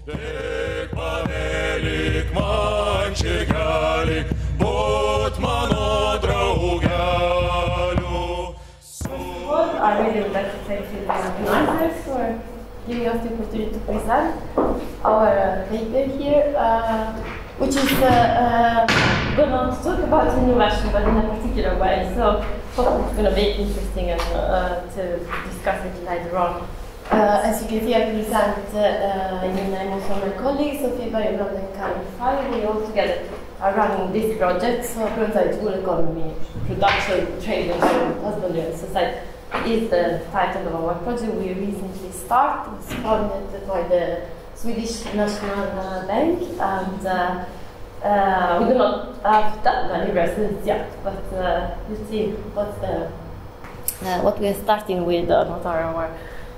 I really would like to thank you, the organizers, for giving us the opportunity to present our paper here, which is going to talk about innovation, but in a particular way. So, hopefully, it's going to be interesting and to discuss it later on. As you can see, I present in the name of my colleagues, Sophie Bergblad and Karin Frey. We all together are running this project. So, Benta Valley wool economy, production, trade, and husbandry and society is the title of our project. We recently started. It was funded by the Swedish National Bank, and we do not have that many residents yet, but you see what we are starting with, what are our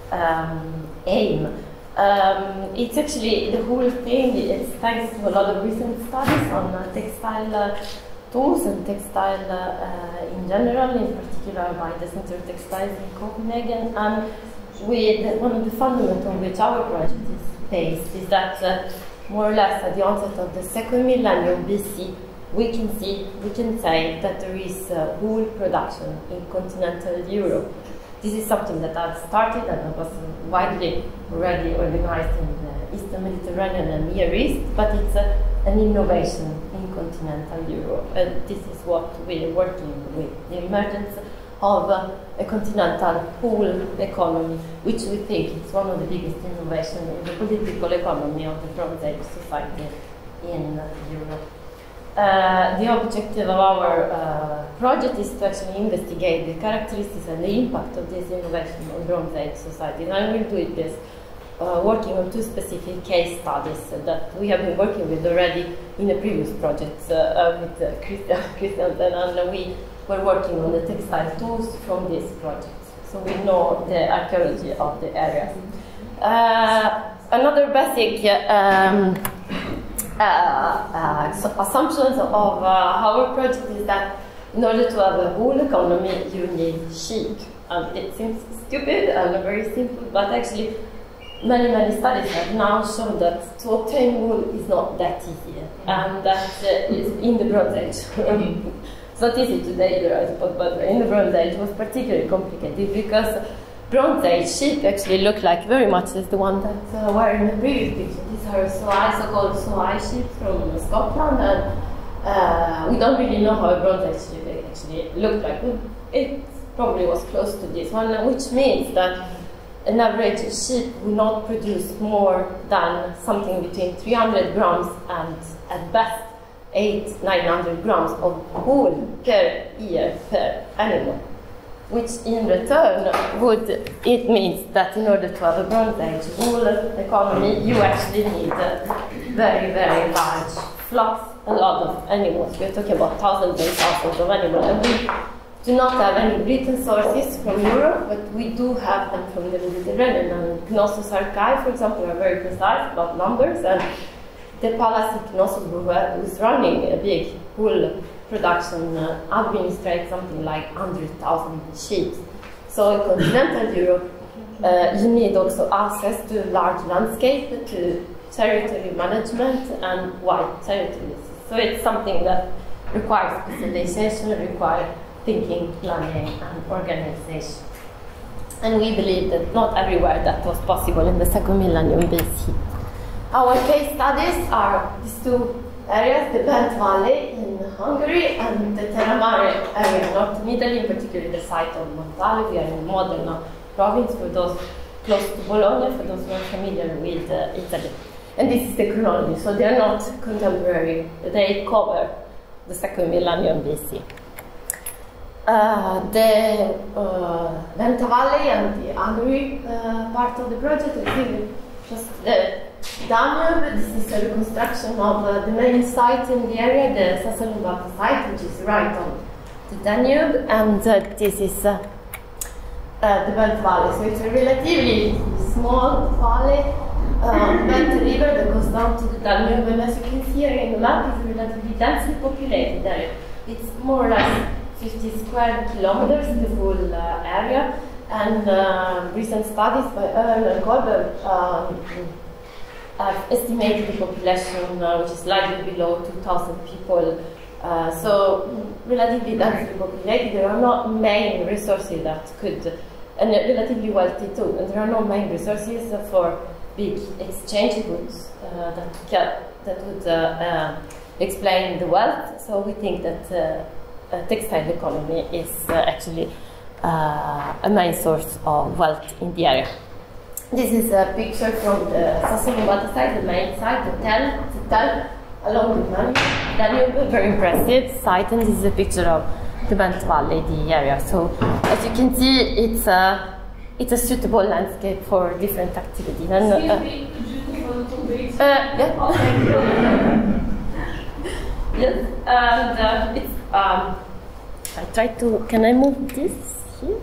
aim. It's actually the whole thing. It's thanks to a lot of recent studies on textile tools and textile in general, in particular by the Center of Textiles in Copenhagen, and with one of the fundamentals on which our project is based is that more or less at the onset of the second millennium BC, we can say that there is wool production in continental Europe. This is something that had started and was widely already organized in the Eastern Mediterranean and Near East, but it's an innovation in continental Europe. And this is what we are working with, the emergence of a continental wool economy, which we think is one of the biggest innovations in the political economy of the Bronze Age society in Europe. The objective of our project is to actually investigate the characteristics and the impact of this innovation on Bronze Age society. And I will do this working on two specific case studies that we have been working with already in a previous project with Christian, and we were working on the textile tools from this project. So we know the archaeology of the area. Another basic assumptions of our project is that in order to have a wool economy, you need sheep. It seems stupid and very simple, but actually many studies have now shown that to obtain wool is not that easy, and that is in the Bronze Age. It's not easy today either, I suppose, but in the Bronze Age it was particularly complicated because Bronze Age sheep actually look like very much as the one that were in the previous picture. These are so-called soai sheep from Scotland, and we don't really know how a Bronze Age sheep actually looked like. It probably was close to this one, which means that an average sheep will not produce more than something between 300 grams and at best 800-900 grams of wool per year per animal, which in return it means that in order to have a Bronze Age wool economy, you actually need very large flocks, a lot of animals. We're talking about thousands and thousands of animals, and we do not have any written sources from Europe, but we do have them from the Mediterranean. And Knossos archive, for example, are very precise about numbers, and the palace in Knossos, who is running a big wool production, administrates something like 100,000 sheep. So in continental Europe, you need also access to large landscape, to territory management, and wide territories. So it's something that requires specialization, requires thinking, planning, and organization. And we believe that not everywhere that was possible in the second millennium BC. Our case studies are these two areas, the Benta Valley in Hungary and the Terra Mare area in northern Italy, in particular the site of Montale. We are in Modena province, for those close to Bologna, for those who are familiar with Italy. And this is the chronology, so they are not contemporary, they cover the second millennium BC. The Benta Valley and the Hungary part of the project is just the Danube. This is a reconstruction of the main site in the area, the Sassalubata site, which is right on the Danube, and this is the Benta Valley. So it's a relatively small valley, Benta River that goes down to the Danube, and as you can see here in the map, it's a relatively densely populated area. It's more or less 50 square kilometers, the whole area, and recent studies by Earl and Goldberg I've estimated the population, which is slightly below 2,000 people. So relatively densely populated. There are no main resources that could, and relatively wealthy too. And there are no main resources for big exchange goods that would explain the wealth. So we think that a textile economy is actually a main source of wealth in the area. This is a picture from the Sassoon-Bata side, the main side, the tell along the Danube, very impressive site, and this is a picture of the Benta Valley, the area. So as you can see, it's a suitable landscape for different activities. And, Excuse me, could you move a little bit? Yeah. Yes, and it's I try to. Can I move this here?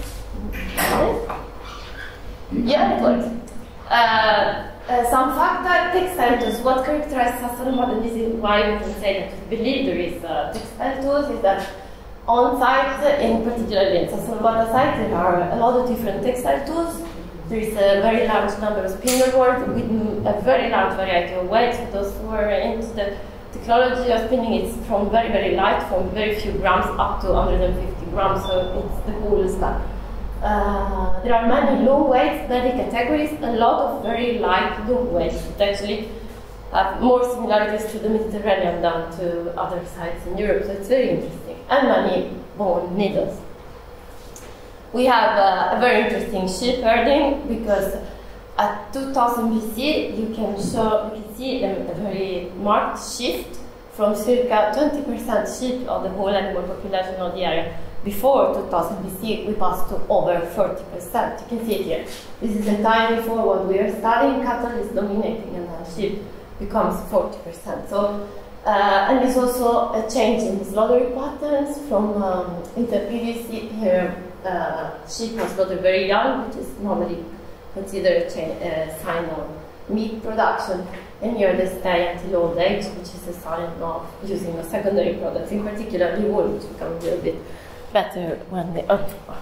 Yeah, it works. Some factor, textile tools. What characterizes Sassoon-Bata, and this is why we can say that we believe there is textile tools, is that on site, in particular in Sassoon-Bata site, there are a lot of different textile tools. There is a very large number of spindleboard with a very large variety of weights. For those who are into the technology of spinning, it's from very, very light, from very few grams up to 150 grams, so it's the cool stuff. There are many loom weights, many categories, a lot of very light loom weights that actually have more similarities to the Mediterranean than to other sites in Europe, so it's very interesting. And many bone needles. We have a very interesting sheep herding because at 2000 BC you can see a very marked shift from circa 20% sheep of the whole animal population of the area. Before 2000 BC, we passed to over 40%. You can see it here. This is entirely before what we are studying. Cattle is dominating, and sheep becomes 40%. So, and there's also a change in slaughtering patterns from in the previous here. Sheep was slaughtered very young, which is normally considered a sign of meat production. And here they stay until old age, which is a sign of using a secondary products, in particular the wool, which becomes a little bit better when the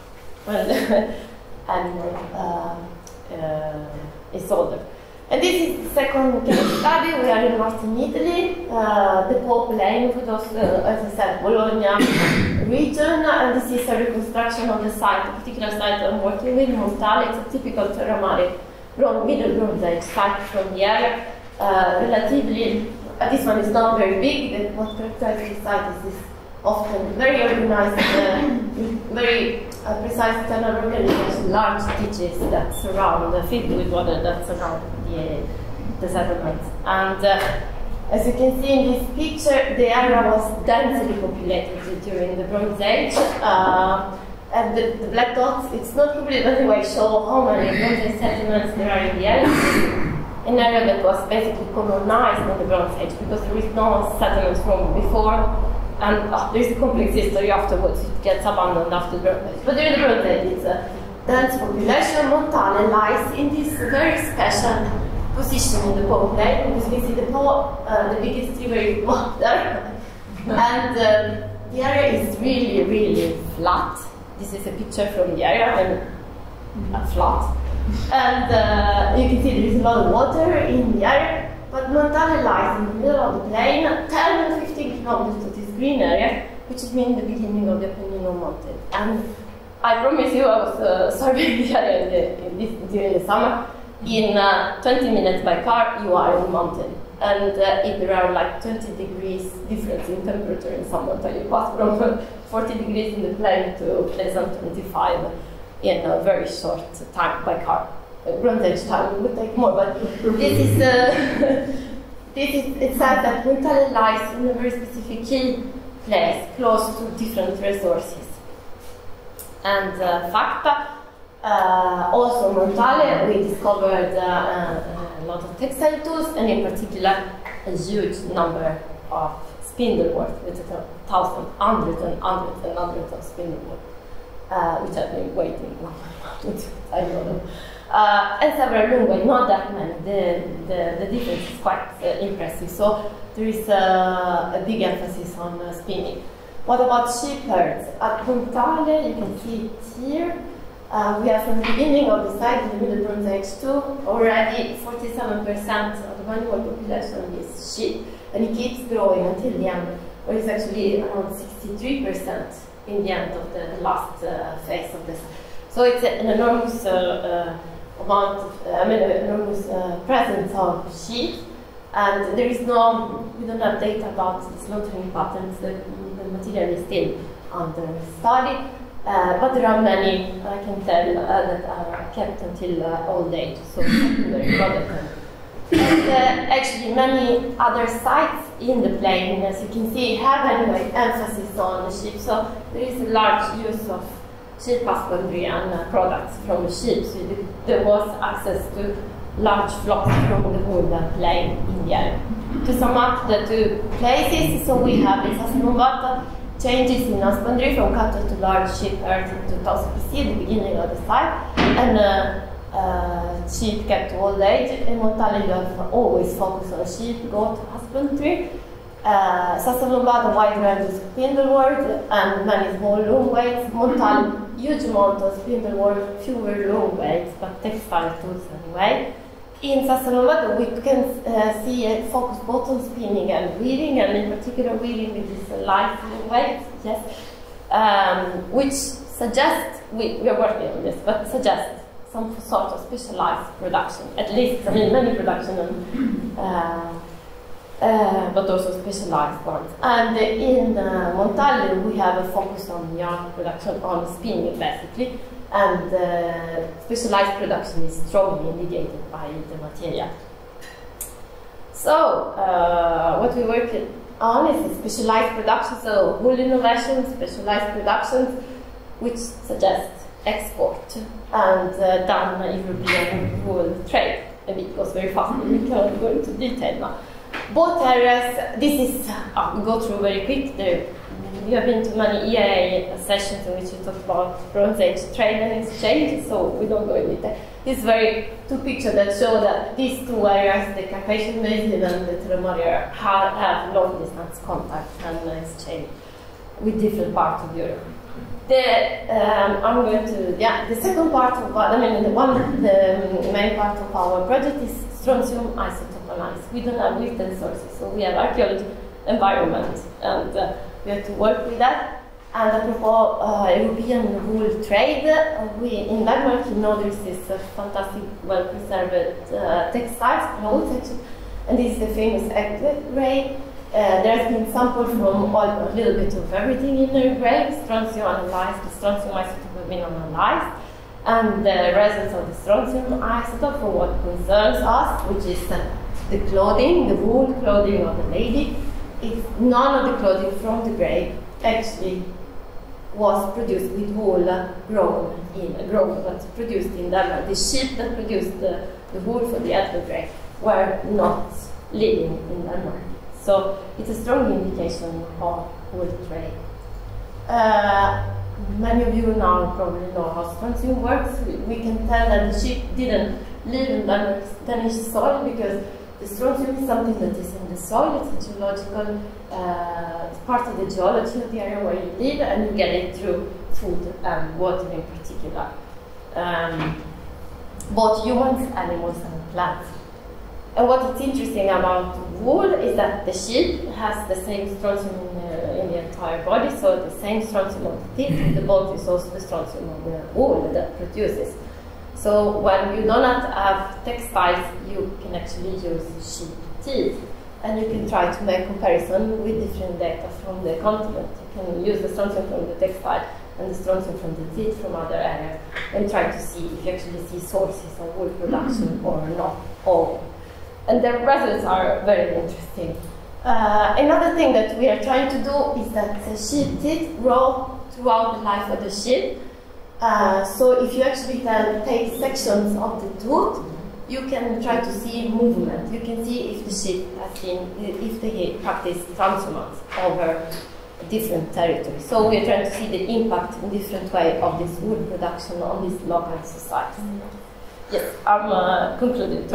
animal is older. And this is the second case study. We are in northern Italy, the Po Plain, for those, as I said, Bologna region, and this is a reconstruction of the site, a particular site I'm working with, Montale. It's a typical Terramare middle Bronze Age site from the area. Relatively, this one is not very big. What characterizes the site is this often very organized, very precise internal organization, large ditches that surround, filled with water that surround the settlements. And as you can see in this picture, the area was densely populated during the Bronze Age. And the black dots, it's not complete, but anyway, show how many Bronze Age settlements there are in the area. An area that was basically colonized in the Bronze Age because there is no settlements from before. And there's a complex history afterwards. It gets abandoned after the Bronze Age. But during the Bronze Age, it's a dense population. Montale lies in this very special position in the Po Plain, because you can see the Po, the biggest river is water. And the area is really, really flat. This is a picture from the area, and flat. And you can see there is a lot of water in the area. But Montale lies in the middle of the plain, 10 and 15 kilometers to this green area, which is mean the beginning of the Apennine mountain. And I promise you, I was surveying the area during the summer. In 20 minutes by car, you are in the mountain. And if there are like 20 degrees difference in temperature in some mountain, you pass from 40 degrees in the plain to less than 25 in a very short time by car. Bronze Age time would take more, but this is it says that Montale lies in a very specific key place, close to different resources. And facta, also Montale, we discovered a lot of textile tools, and in particular a huge number of spindlework, with hundreds of spindlework, which have been waiting long I don't know. And several loom weights, not that many. The difference is quite impressive. So there is a big emphasis on spinning. What about sheep herds? At Montale, you can see it here. We have from the beginning of the site, in the Middle Bronze Age too, already 47% of the manual population is sheep, and it keeps growing until the end, where it's actually around 63% in the end of the last phase of this. So it's an enormous enormous presence of sheep, and there is we don't have data about the slaughtering patterns. The material is still under study, but there are many, I can tell, that are kept until old age, so secondary product. And actually many other sites in the plain, as you can see, have anyway emphasis on the sheep, so there is a large use of sheep-husbandry and products from the sheep, so there was access to large flocks from the whole plain in the area. To sum up the two places, so we have in Sassanonvatta changes in husbandry from cattle to large sheep herds in 2000 BC, the beginning of the site, and sheep kept to old age. In Montale you have always focused on sheep, goat husbandry. Sassanonvatta wide range of spindlework and many small loom weights. Montale huge amount of spindlework, fewer loom weights, but textile tools anyway. In Sassanonvatta we can see a focus both on spinning and weaving, and in particular weaving with this light loom weight, yes, which suggests, we are working on this, but suggests some sort of specialized production, at least, I mean, many production, but also specialized ones. And in Montale we have a focus on yarn production, on spinning basically, and specialized production is strongly indicated by the material. So, what we work on is specialized production, so wool innovation, specialized productions, which suggest export and done European wool trade. Maybe it goes very fast, we cannot go into detail now. Both areas, this is, we go through very quick. You have been to many EAA sessions in which you talked about Bronze Age trade and exchange, so we don't go into detail. This is two pictures that show that these two areas, the Carpathian Basin and the Terramare, have long distance contact and exchange with different parts of Europe. I'm going to, the second part of, the main part of our project is Strontium isotope analysis. We don't have written sources, so we have archaeology, environment, and we have to work with that. And apropos European wool trade, in Denmark, you know, there is this fantastic, well-preserved textiles, clothes actually, and this is the famous egg gray. There has been samples from a little bit of everything in the gray. Strontium analyzed, the strontium isotope have been analyzed, and the results of the strontium isotope for what concerns us, which is the clothing, the wool clothing of the lady. If none of the clothing from the grave actually was produced with wool but produced in Denmark. The sheep that produced the wool for the elder grave were not living in Denmark. So it's a strong indication of wool trade. Many of you now probably know how strontium works. We can tell that the sheep didn't live in Danish soil because the strontium is something that is in the soil. It's a geological, it's part of the geology of the area where you live, and you get it through food and water in particular. Both humans, animals, and plants. And what is interesting about wool is that the sheep has the same strontium in the entire body, so the same strontium of the teeth. The bone is also the strontium of the wool that produces. So when you do not have textiles, you can actually use sheep teeth, and you can try to make comparison with different data from the continent. You can use the strontium from the textile and the strontium from the teeth from other areas, and try to see if you actually see sources of wool production or not all. And the results are very interesting. Another thing that we are trying to do is that the sheep teeth grow throughout the life of the sheep. So if you actually can take sections of the tooth, you can try to see movement. You can see if the sheep has been, if they practice transhumance over different territories. So we are trying to see the impact in different way of this wool production on these local societies. Yes, I'm concluded.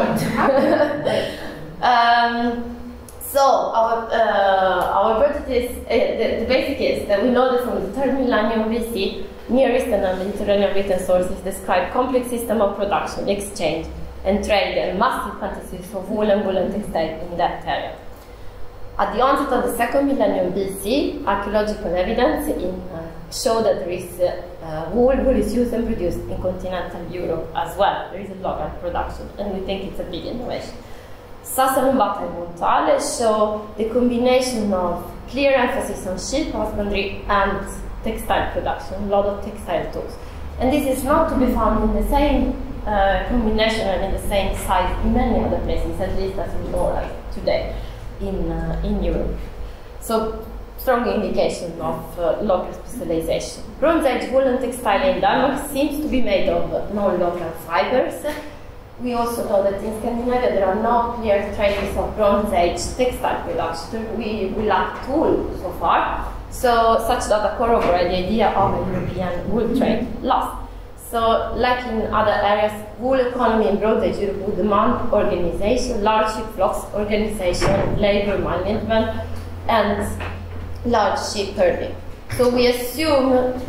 So our project is, the basic is that we know that from the 3rd millennium BC, Near Eastern and Mediterranean written sources describe complex system of production, exchange, and trade, and massive quantities of woolen textile in that area. At the onset of the second millennium BC, archaeological evidence show that there is wool is used and produced in continental Europe as well. There is a local production, and we think it's a big innovation. Sasser and Benta Valley show the combination of clear emphasis on sheep-husbandry and textile production, a lot of textile tools. And this is not to be found in the same combination and in the same size in many other places, at least as we know right today in Europe. So, strong indication of local specialization. Bronze Age woolen textile in Denmark seems to be made of non-local fibers. We also know that in Scandinavia there are no clear traces of Bronze Age textile production. We lack tools so far, so such data corroborate the idea of a European wool trade lost. So, like in other areas, wool economy in Bronze Age Europe would demand organization, large sheep flocks organization, labor management, and large sheep herding. So we assume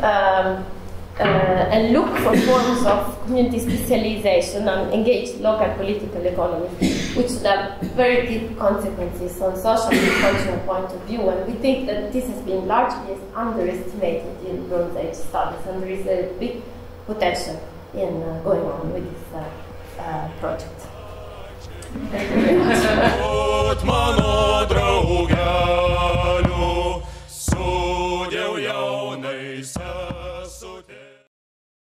and look for forms of community specialization and engage local political economies, which have very deep consequences on social and cultural point of view. And we think that this has been largely underestimated in Bronze Age studies, and there is a big potential in going on with this project.